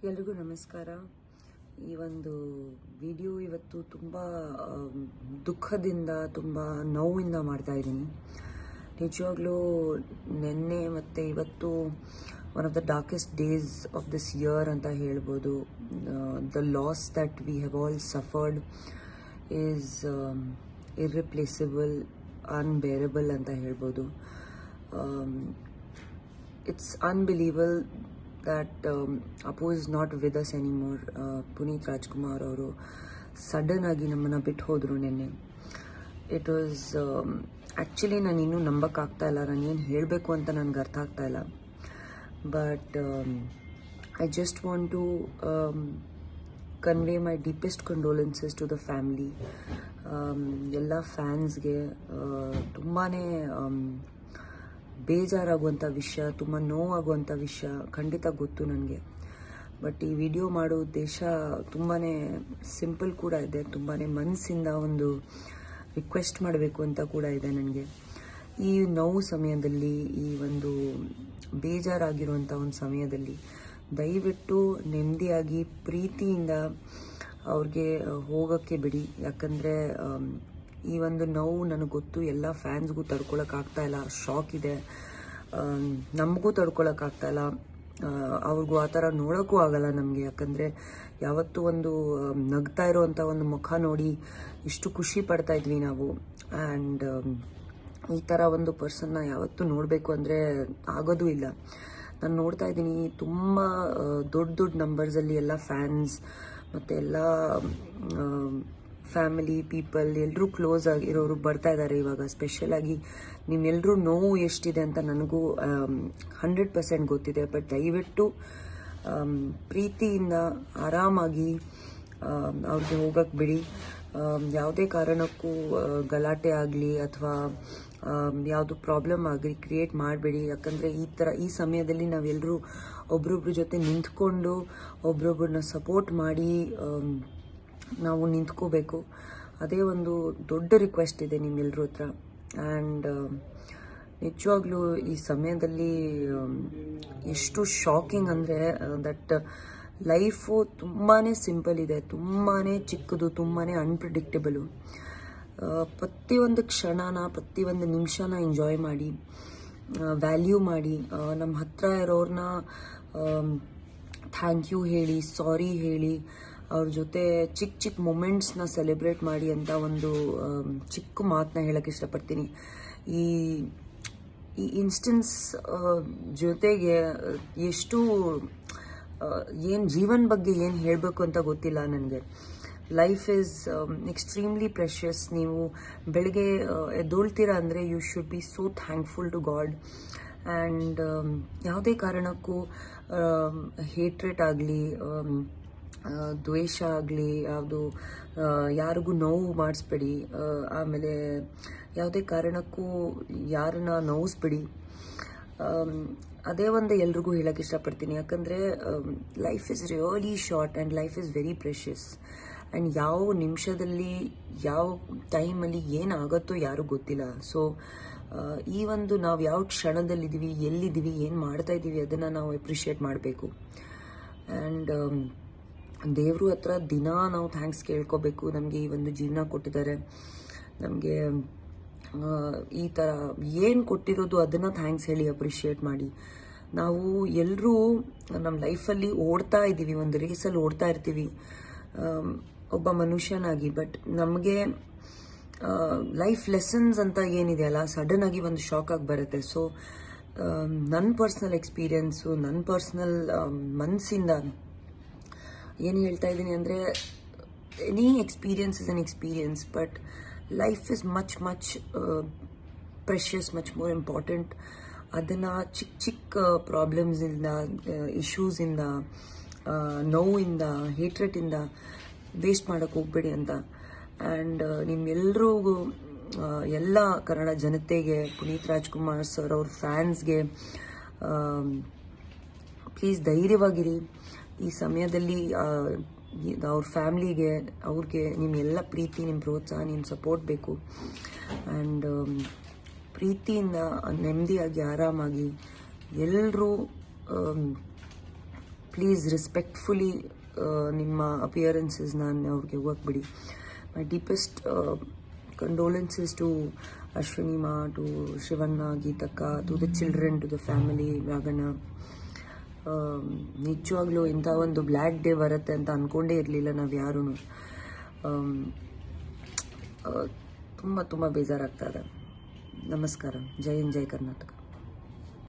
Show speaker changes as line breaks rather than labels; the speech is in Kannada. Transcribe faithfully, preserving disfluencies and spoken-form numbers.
ಎಲ್ರಿಗೂ ನಮಸ್ಕಾರ. ಈ ಒಂದು ವಿಡಿಯೋ ಇವತ್ತು ತುಂಬ ದುಃಖದಿಂದ ತುಂಬ ನೋವಿಂದ ಮಾಡ್ತಾ ಇದ್ದೀನಿ. ನಿಜವಾಗ್ಲೂ ನಿನ್ನೆ ಮತ್ತು ಇವತ್ತು one of the darkest days of this year ಅಂತ ಹೇಳ್ಬೋದು. The loss that we have all suffered is irreplaceable, unbearable ಅಂತ ಹೇಳ್ಬೋದು. It's unbelievable that um, Apu is not with us anymore. uh, Puneeth Rajkumar ಅವರು ಸಡನ್ ಆಗಿ ನಮ್ಮನ್ನು ಬಿಟ್ಟು ಹೋದರು ನಿನ್ನೆ. ಇಟ್ ವಾಸ್ ಆ್ಯಕ್ಚುಲಿ ನಾನು ಇನ್ನೂ ನಂಬಕ್ಕಾಗ್ತಾ ಇಲ್ಲ, ನಾನು ಏನು ಹೇಳಬೇಕು ಅಂತ ನನಗೆ ಅರ್ಥ ಆಗ್ತಾ ಇಲ್ಲ. But I just want to convey my deepest condolences to the family. ಎಲ್ಲ ಫ್ಯಾನ್ಸ್ಗೆ ತುಂಬಾ ಬೇಜಾರಾಗುವಂಥ ವಿಷಯ, ತುಂಬ ನೋವಾಗುವಂಥ ವಿಷಯ ಖಂಡಿತ ಗೊತ್ತು ನನಗೆ. ಬಟ್ ಈ ವಿಡಿಯೋ ಮಾಡೋ ಉದ್ದೇಶ ತುಂಬಾ ಸಿಂಪಲ್ ಕೂಡ ಇದೆ, ತುಂಬಾ ಮನಸ್ಸಿಂದ ಒಂದು ರಿಕ್ವೆಸ್ಟ್ ಮಾಡಬೇಕು ಅಂತ ಕೂಡ ಇದೆ ನನಗೆ. ಈ ನೋವು ಸಮಯದಲ್ಲಿ, ಈ ಒಂದು ಬೇಜಾರಾಗಿರುವಂಥ ಒಂದು ಸಮಯದಲ್ಲಿ ದಯವಿಟ್ಟು ನೆಮ್ಮದಿಯಾಗಿ ಪ್ರೀತಿಯಿಂದ ಅವ್ರಿಗೆ ಹೋಗೋಕ್ಕೆ ಬಿಡಿ. ಯಾಕಂದರೆ ಈ ಒಂದು ನೋವು ನನಗೆ ಗೊತ್ತು, ಎಲ್ಲ ಫ್ಯಾನ್ಸ್ಗೂ ತಡ್ಕೊಳಕ್ಕಾಗ್ತಾ ಇಲ್ಲ, ಶಾಕ್ ಇದೆ, ನಮಗೂ ತಡ್ಕೊಳಕ್ಕಾಗ್ತಾ ಇಲ್ಲ, ಅವ್ರಿಗೂ ಆ ಥರ ನೋಡೋಕ್ಕೂ ಆಗಲ್ಲ ನಮಗೆ. ಯಾಕಂದರೆ ಯಾವತ್ತೂ ಒಂದು ನಗ್ತಾ ಇರೋವಂಥ ಒಂದು ಮುಖ ನೋಡಿ ಇಷ್ಟು ಖುಷಿ ಪಡ್ತಾ ಇದ್ವಿ ನಾವು. ಆ್ಯಂಡ್ ಈ ಥರ ಒಂದು ಪರ್ಸನ್ನ ಯಾವತ್ತೂ ನೋಡಬೇಕು ಅಂದರೆ ಆಗೋದೂ ಇಲ್ಲ. ನಾನು ನೋಡ್ತಾ ಇದ್ದೀನಿ ತುಂಬ ದೊಡ್ಡ ದೊಡ್ಡ ನಂಬರ್ಸಲ್ಲಿ ಎಲ್ಲ ಫ್ಯಾನ್ಸ್ ಮತ್ತು ಎಲ್ಲ ಫ್ಯಾಮಿಲಿ ಪೀಪಲ್ ಎಲ್ಲರೂ ಕ್ಲೋಸ್ ಆಗಿರೋರು ಬರ್ತಾ ಇದ್ದಾರೆ ಇವಾಗ. ಸ್ಪೆಷಲಾಗಿ ನಿಮ್ಮೆಲ್ಲರೂ ನೋವು ಎಷ್ಟಿದೆ ಅಂತ ನನಗೂ ಹಂಡ್ರೆಡ್ ಪರ್ಸೆಂಟ್ ಗೊತ್ತಿದೆ. ಬಟ್ ದಯವಿಟ್ಟು ಪ್ರೀತಿಯಿಂದ ಆರಾಮಾಗಿ ಅವ್ರಿಗೆ ಹೋಗಕ್ಕೆ ಬಿಡಿ. ಯಾವುದೇ ಕಾರಣಕ್ಕೂ ಗಲಾಟೆ ಆಗಲಿ ಅಥವಾ ಯಾವುದು ಪ್ರಾಬ್ಲಮ್ ಆಗಲಿ ಕ್ರಿಯೇಟ್ ಮಾಡಬೇಡಿ. ಯಾಕಂದರೆ ಈ ಥರ ಈ ಸಮಯದಲ್ಲಿ ನಾವೆಲ್ಲರೂ ಒಬ್ರೊಬ್ರ ಜೊತೆ ನಿಂತ್ಕೊಂಡು ಒಬ್ರೊಬ್ರನ್ನ ಸಪೋರ್ಟ್ ಮಾಡಿ ನಾವು ನಿಂತ್ಕೋಬೇಕು. ಅದೇ ಒಂದು ದೊಡ್ಡ ರಿಕ್ವೆಸ್ಟ್ ಇದೆ ನಿಮ್ಮೆಲ್ಲರ ಹತ್ರ. ಆ್ಯಂಡ್ ನಿಜವಾಗ್ಲೂ ಈ ಸಮಯದಲ್ಲಿ ಎಷ್ಟು ಶಾಕಿಂಗ್ ಅಂದರೆ ದಟ್ ಲೈಫು ತುಂಬಾ ಸಿಂಪಲ್ ಇದೆ, ತುಂಬಾ ಚಿಕ್ಕದು, ತುಂಬಾ ಅನ್ಪ್ರಿಡಿಕ್ಟಬಲು. ಪ್ರತಿಯೊಂದು ಕ್ಷಣನ ಪ್ರತಿಯೊಂದು ನಿಮಿಷನ ಎಂಜಾಯ್ ಮಾಡಿ, ವ್ಯಾಲ್ಯೂ ಮಾಡಿ, ನಮ್ಮ ಹತ್ರ ಇರೋರನ್ನ ಥ್ಯಾಂಕ್ ಯು ಹೇಳಿ, ಸಾರಿ ಹೇಳಿ, ಅವ್ರ ಜೊತೆ ಚಿಕ್ಕ ಚಿಕ್ಕ ಮೊಮೆಂಟ್ಸ್ನ ಸೆಲೆಬ್ರೇಟ್ ಮಾಡಿ ಅಂತ ಒಂದು ಚಿಕ್ಕ ಮಾತನ್ನ ಹೇಳಕ್ಕೆ ಇಷ್ಟಪಡ್ತೀನಿ. ಈ ಈ ಇನ್ಸ್ಟೆನ್ಸ್ ಜೊತೆಗೆ ಎಷ್ಟು ಏನು ಜೀವನ ಬಗ್ಗೆ ಏನು ಹೇಳಬೇಕು ಅಂತ ಗೊತ್ತಿಲ್ಲ ನನಗೆ. Life is extremely precious. ನೀವು ಬೆಳಗ್ಗೆ ಎದ್ದೊಳ್ತೀರಾ ಅಂದರೆ you should be so thankful to God. And ಯಾವುದೇ ಕಾರಣಕ್ಕೂ ಹೇಟ್ರೇಟ್ ಆಗಲಿ, ದ್ವೇಷ ಆಗಲಿ, ಯಾವುದು ಯಾರಿಗೂ ನೋವು ಮಾಡಿಸ್ಬೇಡಿ. ಆಮೇಲೆ ಯಾವುದೇ ಕಾರಣಕ್ಕೂ ಯಾರನ್ನ ನೋವಿಸ್ಬೇಡಿ. ಅದೇ ಒಂದು ಎಲ್ರಿಗೂ ಹೇಳಕ್ಕೆ ಇಷ್ಟಪಡ್ತೀನಿ. ಯಾಕಂದರೆ life is really short and life is very precious. And ಯಾವ ನಿಮಿಷದಲ್ಲಿ ಯಾವ ಟೈಮಲ್ಲಿ ಏನಾಗುತ್ತೋ ಯಾರೂ ಗೊತ್ತಿಲ್ಲ. ಸೊ ಈ ಒಂದು ನಾವು ಯಾವ ಕ್ಷಣದಲ್ಲಿದ್ದೀವಿ, ಎಲ್ಲಿದ್ದೀವಿ, ಏನು ಮಾಡ್ತಾ ಇದ್ದೀವಿ ಅದನ್ನು ನಾವು ಅಪ್ರಿಷಿಯೇಟ್ ಮಾಡಬೇಕು. ಆ್ಯಂಡ್ ದೇವ್ರ ಹತ್ರ ದಿನ ನಾವು ಥ್ಯಾಂಕ್ಸ್ ಕೇಳ್ಕೋಬೇಕು. ನಮಗೆ ಈ ಒಂದು ಜೀವನ ಕೊಟ್ಟಿದ್ದಾರೆ, ನಮಗೆ ಈ ಥರ ಏನು ಕೊಟ್ಟಿರೋದು ಅದನ್ನು ಥ್ಯಾಂಕ್ಸ್ ಹೇಳಿ ಅಪ್ರಿಷಿಯೇಟ್ ಮಾಡಿ. ನಾವು ಎಲ್ಲರೂ ನಮ್ಮ ಲೈಫಲ್ಲಿ ಓಡ್ತಾ ಇದ್ದೀವಿ, ಒಂದು ರೇಸಲ್ಲಿ ಓಡ್ತಾ ಇರ್ತೀವಿ ಒಬ್ಬ ಮನುಷ್ಯನಾಗಿ. ಬಟ್ ನಮಗೆ ಲೈಫ್ ಲೆಸನ್ಸ್ ಅಂತ ಏನಿದೆ ಅಲ್ಲ, ಸಡನ್ ಆಗಿ ಒಂದು ಶಾಕ್ ಆಗಿ ಬರುತ್ತೆ. ಸೊ ನನ್ನ ಪರ್ಸ್ನಲ್ ಎಕ್ಸ್ಪೀರಿಯನ್ಸು, ನನ್ನ ಪರ್ಸ್ನಲ್ ಮನಸ್ಸಿಂದ ಏನು ಹೇಳ್ತಾ ಇದ್ದೀನಿ ಅಂದರೆ, any experience is an experience, but life is much much precious, much more important. ಅದನ್ನು ಚಿಕ್ಕ ಚಿಕ್ಕ ಪ್ರಾಬ್ಲಮ್ಸಿಂದ, ಇಶ್ಯೂಸಿಂದ, ನೋವಿಂದ, ಹೇಟ್ರೆಟಿಂದ ವೇಸ್ಟ್ ಮಾಡೋಕ್ಕೆ ಹೋಗ್ಬೇಡಿ ಅಂತ. ಆ್ಯಂಡ್ ನಿಮ್ಮೆಲ್ಲರಿಗೂ, ಎಲ್ಲ ಕನ್ನಡ ಜನತೆಗೆ, ಪುನೀತ್ ರಾಜ್ಕುಮಾರ್ ಸರ್ ಅವ್ರ ಫ್ಯಾನ್ಸ್ಗೆ ಪ್ಲೀಸ್ ಧೈರ್ಯವಾಗಿರಿ. ಈ ಸಮಯದಲ್ಲಿ ಅವ್ರ ಫ್ಯಾಮ್ಲಿಗೆ, ಅವ್ರಿಗೆ ನಿಮ್ಮೆಲ್ಲ ಪ್ರೀತಿ, ನಿಮ್ಮ ಪ್ರೋತ್ಸಾಹ, ನಿಮ್ಮ ಸಪೋರ್ಟ್ ಬೇಕು. ಆ್ಯಂಡ್ ಪ್ರೀತಿಯಿಂದ ನೆಮ್ಮದಿಯಾಗಿ ಆರಾಮಾಗಿ ಎಲ್ಲರೂ ಪ್ಲೀಸ್ ರೆಸ್ಪೆಕ್ಟ್ಫುಲಿ ನಿಮ್ಮ ಅಪಿಯರೆನ್ಸಸ್ನ ಅವ್ರಿಗೆ ಹೋಗಕ್ಕೆ ಬಿಡಿ. My deepest condolences to Ashwini ಮಾ, ಟು ಶಿವಣ್ಣ, ಗೀತಕ್ಕ, to the children, to the family, ವ್ಯಾಗಣ. ನಿಜವಾಗ್ಲೂ ಇಂಥ ಒಂದು ಬ್ಲ್ಯಾಕ್ ಡೇ ಬರುತ್ತೆ ಅಂತ ಅಂದ್ಕೊಂಡೇ ಇರಲಿಲ್ಲ ನಾವು ಯಾರೂ. ತುಂಬ ತುಂಬ ಬೇಜಾರಾಗ್ತಾ ಇದೆ. ನಮಸ್ಕಾರ. ಜೈ ಹಿಂದ್, ಜೈ ಕರ್ನಾಟಕ.